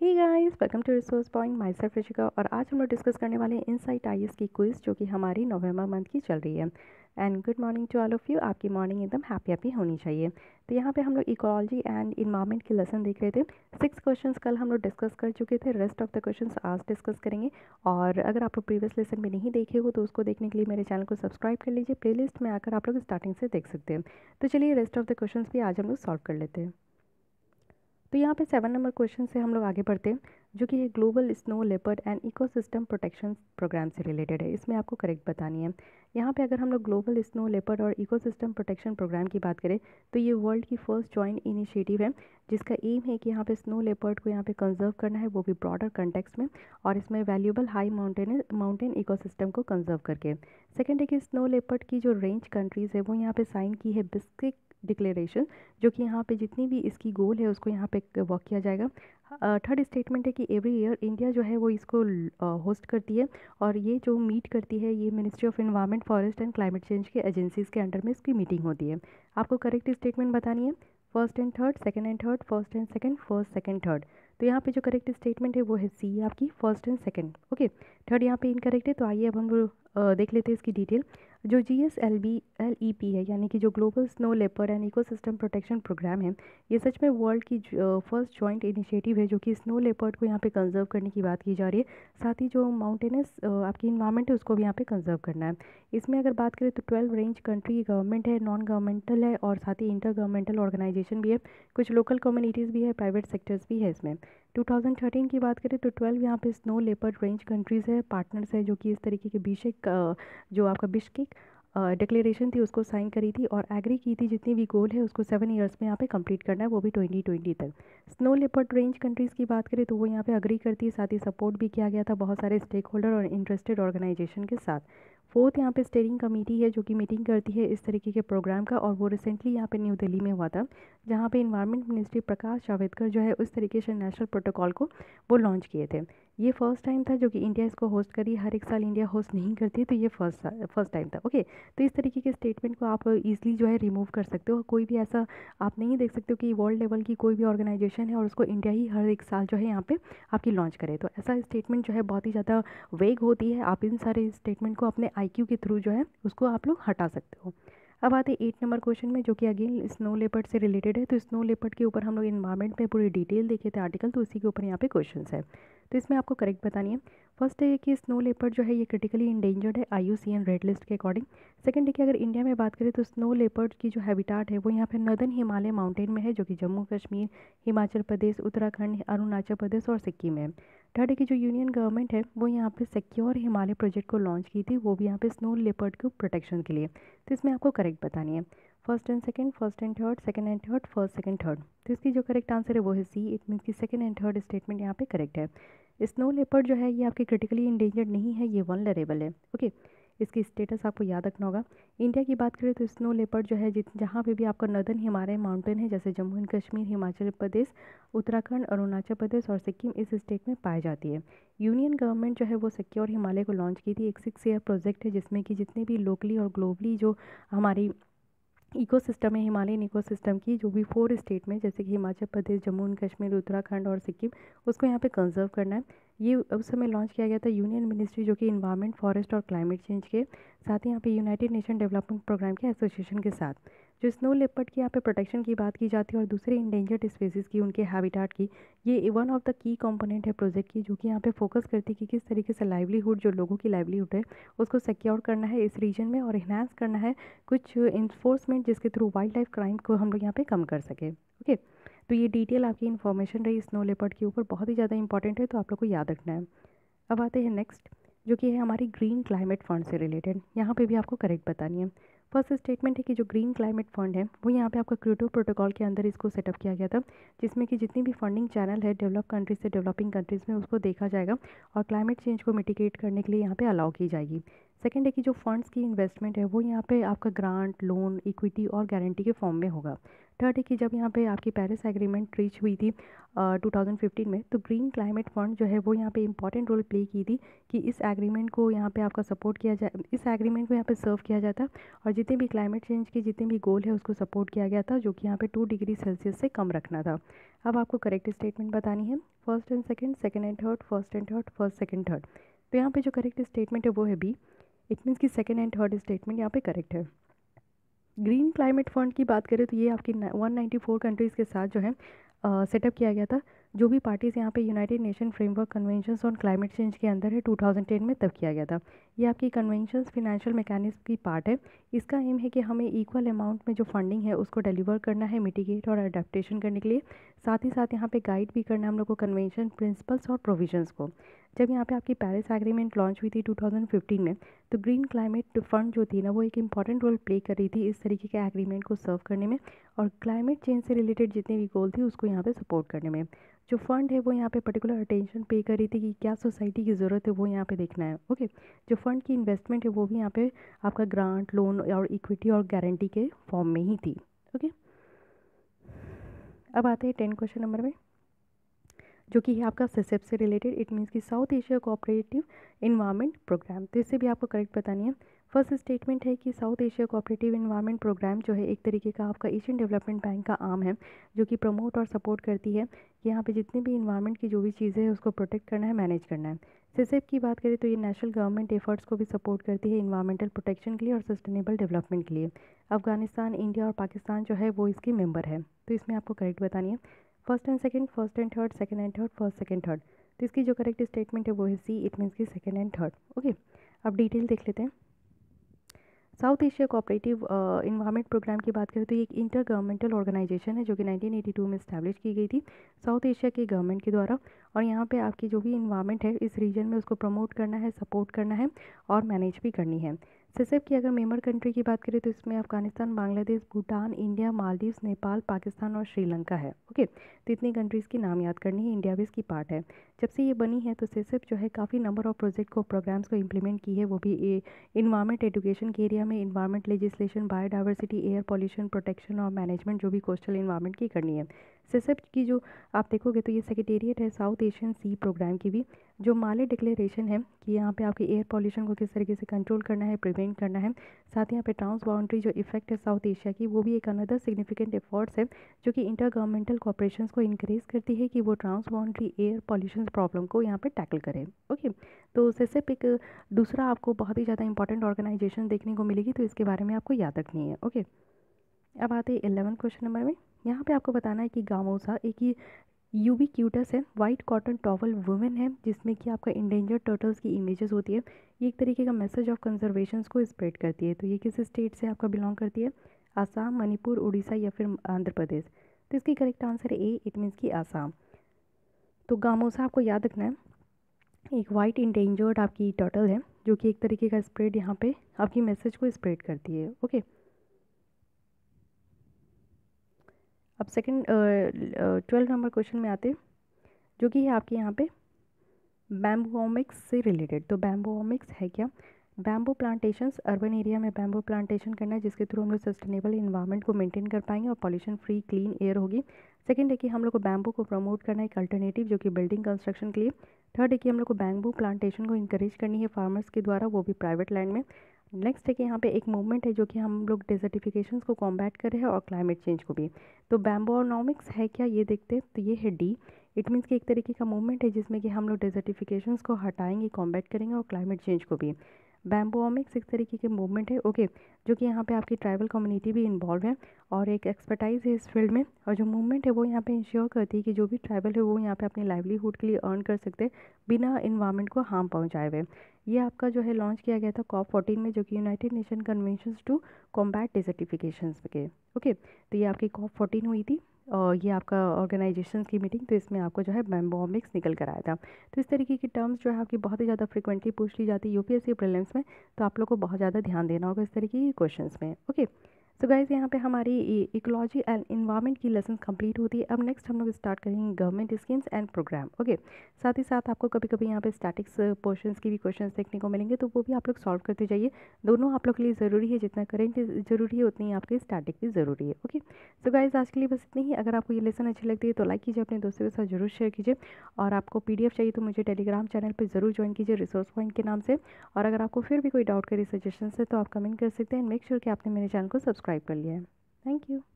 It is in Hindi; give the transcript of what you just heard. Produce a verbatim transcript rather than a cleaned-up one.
Hey guys, welcome to resource point. My self Rishika. और आज हम लोग डिस्कस करने वाले हैं इनसाइट आई एस की क्विज जो कि हमारी नवंबर मंथ की चल रही है। And good morning to all of you. आपकी मॉर्निंग एकदम हैप्पी हैप्पी होनी चाहिए। तो यहाँ पे हम लोग इकोलॉजी एंड इन्वायरमेंट की लेसन देख रहे थे। सिक्स क्वेश्चंस कल हम लोग डिस्कस कर चुके थे। रेस्ट ऑफ द क्वेश्चंस आज डिस्कस करेंगे। और अगर आप लोग प्रीवियस लेसन में नहीं देखे हो तो उसको देखने के लिए मेरे चैनल को सब्सक्राइब कर लीजिए। प्लेलिस्ट में आकर आप लोग स्टार्टिंग से देख सकते हैं। तो चलिए रेस्ट ऑफ द क्वेश्चंस भी आज हम लोग सॉल्व कर लेते हैं। तो यहाँ पे सेवन नंबर क्वेश्चन से हम लोग आगे बढ़ते हैं, जो कि है global snow leopard and ecosystem protection programme से रिलेटेड है। इसमें आपको करेक्ट बतानी है। यहाँ पे अगर हम लोग ग्लोबल स्नो लेपर्ड और इकोसिस्टम प्रोटेक्शन प्रोग्राम की बात करें तो ये वर्ल्ड की फर्स्ट जॉइंट इनिशिएटिव है, जिसका एम है कि यहाँ पे स्नो लेपर्ड को यहाँ पे कंजर्व करना है, वो भी ब्रॉडर कंटेक्स्ट में, और इसमें valuable high mountain mountain ecosystem को कंजर्व करके। सेकेंड है कि स्नो लेपर्ड की जो रेंज कंट्रीज़ है वो यहाँ पे साइन की है बिस्किक डिक्लेरेशन, जो कि यहाँ पे जितनी भी इसकी गोल है उसको यहाँ पे वर्क किया जाएगा। थर्ड स्टेटमेंट है कि एवरी ईयर इंडिया जो है वो इसको होस्ट करती है, और ये जो मीट करती है ये ministry of environment, forest and climate change के एजेंसीज के अंडर में इसकी मीटिंग होती है। आपको करेक्ट स्टेटमेंट बतानी है। First and third, second and third, first and second, first second third. तो यहाँ पे जो करेक्ट स्टेटमेंट है वो है सी आपकी, first and second. Okay, third यहाँ पे इनकरेक्ट है। तो आइए अब हम लोग देख लेते हैं इसकी डिटेल। जो G S L B L E P है, यानी कि जो global snow leopard and ecosystem protection programme है, ये सच में वर्ल्ड की फर्स्ट जॉइंट इनिशिएटिव है जो कि स्नो लेपर्ड को यहाँ पे कंजर्व करने की बात की जा रही है। साथ ही जो माउंटेनस आपकी इन्वायरमेंट है उसको भी यहाँ पे कंजर्व करना है। इसमें अगर बात करें तो ट्वेल्व रेंज कंट्री गवर्नमेंट है, नॉन गवर्नमेंटल है, और साथ ही इंटर गवर्नमेंटल ऑर्गेनाइजेशन भी है, कुछ लोकल कम्युनिटीज़ भी है, प्राइवेट सेक्टर्स भी है इसमें। टू थाउजेंड थर्टीन की बात करें तो ट्वेल्व यहाँ पे स्नो लेपर्ड रेंज कंट्रीज़ है, पार्टनर्स है, जो कि इस तरीके के बिशेक जो आपका बिश्केक डिक्लेरेशन थी उसको साइन करी थी और एग्री की थी जितनी भी गोल है उसको सेवन ईयर्स में यहाँ पे कंप्लीट करना है, वो भी ट्वेंटी ट्वेंटी तक। स्नो लेपर्ड रेंज कंट्रीज़ की बात करें तो वो यहाँ पे अग्री करती है, साथ ही सपोर्ट भी किया गया था बहुत सारे स्टेक होल्डर और इंटरेस्टेड ऑर्गेनाइजेशन के साथ। फोर्थ यहाँ पे स्टेयरिंग कमेटी है जो कि मीटिंग करती है इस तरीके के प्रोग्राम का, और वो रिसेंटली यहाँ पे न्यू दिल्ली में हुआ था, जहाँ पे इन्वायरमेंट मिनिस्ट्री प्रकाश जावड़ेकर जो है उस तरीके से नेशनल प्रोटोकॉल को वो लॉन्च किए थे। ये फर्स्ट टाइम था जो कि इंडिया इसको होस्ट करी। हर एक साल इंडिया होस्ट नहीं करती, तो ये फर्स्ट फर्स्ट टाइम था। ओके, तो इस तरीके के स्टेटमेंट को आप इजीली जो है रिमूव कर सकते हो। कोई भी ऐसा आप नहीं देख सकते हो कि वर्ल्ड लेवल की कोई भी ऑर्गेनाइजेशन है और उसको इंडिया ही हर एक साल जो है यहाँ पे आपकी लॉन्च करे, तो ऐसा स्टेटमेंट जो है बहुत ही ज़्यादा वेग होती है। आप इन सारे स्टेटमेंट को अपने आई क्यू के थ्रू जो है उसको आप लोग हटा सकते हो। अब आते हैं एट नंबर क्वेश्चन में, जो कि अगेन स्नो लेपर्ड से रिलेटेड है। तो स्नो लेपर्ड के ऊपर हम लोग इन्वायरमेंट में पूरी डिटेल देखे थे आर्टिकल, तो उसी के ऊपर यहाँ पे क्वेश्चन है। तो इसमें आपको करेक्ट बतानी है। फर्स्ट है कि स्नो लेपर्ड जो है ये क्रिटिकली इंडेंजर्ड है I U C N red list के अकॉर्डिंग। सेकंड है कि अगर इंडिया में बात करें तो स्नो लेपर्ड की जो हैबिटाट है वो यहाँ पे नर्दर्न हिमालय माउंटेन में है, जो कि जम्मू कश्मीर, हिमाचल प्रदेश, उत्तराखंड, अरुणाचल प्रदेश और सिक्किम है। थर्ड है कि जो यूनियन गवर्नमेंट है वो यहाँ पे सिक्योर हिमालय प्रोजेक्ट को लॉन्च की थी, वो भी यहाँ पे स्नो लेपर्ड को प्रोटेक्शन के लिए। तो इसमें आपको करेक्ट बतानी है। First and second, first and third, second and third, first second third. तो इसकी जो करेक्ट आंसर है वो है सी। इट मीन्स की सेकंड एंड थर्ड स्टेटमेंट यहाँ पे करेक्ट है। स्नो लेपर्ड जो है ये आपके क्रिटिकली इंडेंजर्ड नहीं है, ये वल्नरेबल है। ओके, इसकी स्टेटस आपको याद रखना होगा। इंडिया की बात करें तो स्नो लेपर्ड जो है जित जहाँ पे भी आपका नर्दर्न हिमालय माउंटेन है, जैसे जम्मू एंड कश्मीर, हिमाचल प्रदेश, उत्तराखंड, अरुणाचल प्रदेश और सिक्किम, इस स्टेट में पाई जाती है। यूनियन गवर्नमेंट जो है वो सिक्योर हिमालय को लॉन्च की थी। एक सिक्स ईयर प्रोजेक्ट है जिसमें कि जितने भी लोकली और ग्लोबली जो हमारी इकोसिस्टम है, हिमालयन इकोसिस्टम की जो भी फोर स्टेट में, जैसे कि हिमाचल प्रदेश, जम्मू एंड कश्मीर, उत्तराखंड और सिक्किम, उसको यहाँ पे कंजर्व करना है। ये उस समय लॉन्च किया गया था यूनियन मिनिस्ट्री जो कि इन्वायरमेंट, फॉरेस्ट और क्लाइमेट चेंज के साथ ही यहाँ पे यूनाइटेड नेशन डेवलपमेंट प्रोग्राम के एसोसिएशन के साथ। जो स्नो लेपर्ड की यहाँ पे प्रोटेक्शन की बात की जाती है और दूसरे इंडेंजर्ड स्पीसीज़ की, उनके हैबिटाट की, ये one of the key component है प्रोजेक्ट की, जो कि यहाँ पे फोकस करती है कि किस तरीके से लाइवलीहुड, जो लोगों की लाइवलीहुड है उसको सिक्योर करना है इस रीजन में, और इन्हांस करना है कुछ इन्फोर्समेंट जिसके थ्रू वाइल्ड लाइफ क्राइम को हम लोग यहाँ पे कम कर सके। ओके, तो ये डिटेल आपकी इन्फॉर्मेशन रही स्नो लेपर्ड के ऊपर, बहुत ही ज़्यादा इंपॉर्टेंट है, तो आप लोग को याद रखना है। अब आते हैं नेक्स्ट, जो कि है हमारी ग्रीन क्लाइमेट फंड से रिलेटेड। यहाँ पे भी आपको करेक्ट बतानी है। फर्स्ट स्टेटमेंट है कि जो ग्रीन क्लाइमेट फंड है वो यहाँ पे आपका क्योटो प्रोटोकॉल के अंदर इसको सेटअप किया गया था, जिसमें कि जितनी भी फंडिंग चैनल है डेवलप कंट्रीज से डेवलपिंग कंट्रीज़ में उसको देखा जाएगा और क्लाइमेट चेंज को मिटिगेट करने के लिए यहाँ पे अलाउ की जाएगी। सेकंड है कि जो फंड्स की इन्वेस्टमेंट है वो यहाँ पे आपका ग्रांट, लोन, इक्विटी और गारंटी के फॉर्म में होगा। थर्ड है कि जब यहाँ पे आपकी पेरिस एग्रीमेंट रीच हुई थी टू थाउजेंड फिफ्टीन में, तो ग्रीन क्लाइमेट फंड जो है वो यहाँ पे इंपॉर्टेंट रोल प्ले की थी कि इस एग्रीमेंट को यहाँ पे आपका सपोर्ट किया जाए, इस एग्रीमेंट को यहाँ पे सर्व किया जाता और जितने भी क्लाइमेट चेंज के जितने भी गोल है उसको सपोर्ट किया गया था, जो कि यहाँ पे टू डिग्री सेल्सियस से कम रखना था। अब आपको करेक्ट स्टेटमेंट बतानी है, first and second, second and third, first and third, first second third. तो यहाँ पे जो करेक्ट स्टेटमेंट है वो है बी। इट मीन्स कि सेकेंड एंड थर्ड स्टेटमेंट यहाँ पे करेक्ट है। ग्रीन क्लाइमेट फंड की बात करें तो ये आपकी वन नाइन्टी फोर कंट्रीज़ के साथ जो है सेटअप किया गया था। जो भी पार्टीज़ यहाँ पे United Nation Framework Conventions on Climate change के अंदर है टू थाउजेंड टेन में तब किया गया था। ये आपकी कन्वेंशंस फिनेंशियल मैकेनिज्म की पार्ट है। इसका एम है कि हमें इक्वल अमाउंट में जो फंडिंग है उसको डिलीवर करना है मिटिगेट और अडेप्टेशन करने के लिए, साथ ही साथ यहाँ पे गाइड भी करना है हम लोग को कन्वेंशन प्रिंसिपल्स और प्रोविजंस को। जब यहाँ पे आपकी पेरिस एग्रीमेंट लॉन्च हुई थी टू थाउजेंड फिफ्टीन में, तो ग्रीन क्लाइमेट फंड जो थी ना वो एक इंपॉर्टेंट रोल प्ले कर रही थी इस तरीके के एग्रीमेंट को सर्व करने में और क्लाइमेट चेंज से रिलेटेड जितने भी गोल थे उसको यहाँ पे सपोर्ट करने में। जो फंड है वो यहाँ पे पर्टिकुलर अटेंशन पे कर रही थी कि क्या सोसाइटी की ज़रूरत है वो यहाँ पे देखना है। ओके, जो फंड की इन्वेस्टमेंट है वो भी यहाँ पे आपका ग्रांट, लोन और इक्विटी और गारंटी के फॉर्म में ही थी। ओके, अब आते हैं टेन क्वेश्चन नंबर में, जो कि है आपका सेसेप से रिलेटेड। इट मीन्स कि South Asia Cooperative Environment Programme. तो इससे भी आपको करेक्ट बतानी है। फर्स्ट स्टेटमेंट है कि South Asia Cooperative Environment Programme जो है एक तरीके का आपका एशियन डेवलपमेंट बैंक का आर्म है, जो कि प्रमोट और सपोर्ट करती है कि यहाँ पे जितनी भी इन्वायरमेंट की जो भी चीज़ें हैं उसको प्रोटेक्ट करना है, मैनेज करना है। सेसेप की बात करें तो ये नेशनल गवर्नमेंट एफर्ट्स को भी सपोर्ट करती है इन्वायरमेंटल प्रोटेक्शन के लिए और सस्टेनेबल डेवलपमेंट के लिए। अफगानिस्तान, इंडिया और पाकिस्तान जो है वो इसकी मेंबर है। तो इसमें आपको करेक्ट बतानी है first and second, first and third, second and third, first second third. तो इसकी जो करेक्ट स्टेटमेंट है वो है सी। इट मीन्स की सेकंड एंड थर्ड। ओके, अब डिटेल देख लेते हैं। South Asia Cooperative Environment Programme की बात करें तो ये एक इंटर गवर्नमेंटल ऑर्गेनाइजेशन है जो कि नाइनटीन एटी टू में इस्टेब्लिश की गई थी साउथ एशिया के गवर्नमेंट के द्वारा। और यहाँ पे आपकी जो भी इन्वायरमेंट है इस रीजन में उसको प्रमोट करना है, सपोर्ट करना है और मैनेज भी करनी है। सेसेप की अगर मेंबर कंट्री की बात करें तो इसमें अफगानिस्तान, बांग्लादेश, भूटान, इंडिया, मालदीव्स, नेपाल, पाकिस्तान और श्रीलंका है। ओके, तो इतनी कंट्रीज़ की नाम याद करनी है, इंडिया भी इसकी पार्ट है। जब से ये बनी है तो सेसेप जो है काफ़ी नंबर ऑफ प्रोजेक्ट को, प्रोग्राम्स को इम्प्लीमेंट की है, वो भी इन्वायरमेंट एजुकेशन के एरिया में, environment legislation, biodiversity, air pollution protection और मैनेजमेंट जो भी कोस्टल इन्वायरमेंट की करनी है। सेसेप की जो आप देखोगे तो ये सेक्रेटेरिएट है साउथ एशियन सी प्रोग्राम की भी। जो माले डिक्लेरेशन है कि यहाँ पे आपके एयर पॉल्यूशन को किस तरीके से कंट्रोल करना है, प्रिवेंट करना है, साथ ही यहाँ पे ट्रांस बाउंड्री जो इफेक्ट है साउथ एशिया की, वो भी एक अनदर सिग्निफिकेंट एफर्ट्स है जो कि इंटर गवर्नमेंटल कॉपरेशन को इंक्रेज करती है कि वो transboundary air pollution problem को यहाँ पे टैकल करें। ओके, तो सेसेप एक दूसरा आपको बहुत ही ज़्यादा इंपॉर्टेंट ऑर्गेनाइजेशन देखने को मिलेगी, तो इसके बारे में आपको याद रखनी है। ओके, अब आते हैं इलेवन क्वेश्चन नंबर में। यहाँ पे आपको बताना है कि गामोसा एक यूबिक्यूटस है, वाइट कॉटन टॉवल वुमेन है, जिसमें कि आपका इंडेंजर्ड टर्टल्स की इमेजेस होती है। ये एक तरीके का मैसेज ऑफ कंजर्वेशन को स्प्रेड करती है। तो ये किस स्टेट से आपका बिलोंग करती है? आसाम, मणिपुर, उड़ीसा या फिर आंध्र प्रदेश। तो इसकी करेक्ट आंसर है ए। इट मीन्स की आसाम। तो गामोसा आपको याद रखना है, एक वाइट इंडेंजर्ड आपकी टर्टल है जो कि एक तरीके का स्प्रेड यहाँ पे आपकी मैसेज को स्प्रेड करती है। ओके, अब सेकंड ट्वेल्व नंबर क्वेश्चन में आते हैं, जो कि है आपके यहाँ पे बैम्बूओमिक्स से रिलेटेड। तो बैम्बूओमिक्स है क्या? बैम्बू प्लांटेशंस, अर्बन एरिया में बैम्बू प्लांटेशन करना है जिसके थ्रू हम लोग सस्टेनेबल इन्वायरमेंट को मेंटेन कर पाएंगे और पॉल्यूशन फ्री क्लीन एयर होगी। सेकंड है कि हम लोग को बैम्बू को प्रमोट करना है एक अल्टरनेटिव जो कि बिल्डिंग कंस्ट्रक्शन के लिए। थर्ड है कि हम लोग को बैम्बू प्लांटेशन को इंकरेज करनी है फार्मर्स के द्वारा, वो भी प्राइवेट लैंड में। नेक्स्ट है कि यहाँ पे एक मूवमेंट है जो कि हम लोग डेजर्टिफिकेशन को कॉम्बैट कर रहे हैं और क्लाइमेट चेंज को भी। तो बैम्बोनॉमिक्स है क्या, ये देखते हैं। तो ये है डी। इट मीन्स कि एक तरीके का मूवमेंट है जिसमें कि हम लोग डेजर्टिफिकेशन को हटाएंगे, कॉम्बैट करेंगे और क्लाइमेट चेंज को भी। बैम्बोमिक्स एक तरीके के मूवमेंट है, ओके, जो कि यहाँ पे आपकी ट्राइबल कम्युनिटी भी इन्वॉल्व है और एक एक्सपर्टाइज है इस फील्ड में। और जो मूवमेंट है वो यहाँ पे इंश्योर करती है कि जो भी ट्राइबल है वो यहाँ पे अपनी लाइवलीहुड के लिए अर्न कर सकते हैं बिना इन्वायरमेंट को हार्म पहुँचाए हुए। ये आपका जो है लॉन्च किया गया था कॉप फोर्टीन में, जो कि United Nation Convention to Combat Desertification के। ओके, तो ये आपकी कॉप फोर्टीन हुई थी और ये आपका ऑर्गेनाइजेशन की मीटिंग, तो इसमें आपको जो है बैम्बोमिक्स निकल कर आया था। तो इस तरीके की टर्म्स जो है आपकी बहुत ही ज़्यादा फ्रिक्वेंटली पूछ ली जाती है यूपीएससी प्रीलिम्स में, तो आप लोग को बहुत ज़्यादा ध्यान देना होगा इस तरीके के क्वेश्चंस में। ओके, सो गाइस यहाँ पे हमारी इकोलॉजी एंड इन्वायरमेंट की लेसन कंप्लीट होती है। अब नेक्स्ट हम लोग स्टार्ट करेंगे government schemes and programme. Okay, साथ ही साथ आपको कभी कभी यहाँ पे स्टैटिक्स पोर्शंस की भी क्वेश्चंस देखने को मिलेंगे, तो वो भी आप लोग सॉल्व करते जाइए। दोनों आप लोग के लिए ज़रूरी है, जितना करेंट ज़रूरी है उतनी आपके स्टैटिक भी ज़रूरी है। ओके, सो गाइस आज के लिए बस इतनी ही। अगर आपको ये लेसन अच्छी लगती है तो लाइक कीजिए, अपने दोस्तों के साथ जरूर शेयर कीजिए, और आपको पीडीएफ चाहिए तो मुझे टेलीग्राम चैनल पर ज़रूर ज्वाइन कीजिए रिसोर्स पॉइंट के नाम से। और अगर आपको फिर भी कोई डाउट करे, सजेशन है, तो आप कमेंट कर सकते हैं। मेक श्योर कि आपने मेरे चैनल को सब्सक्राइब कर लिया है। Thank you.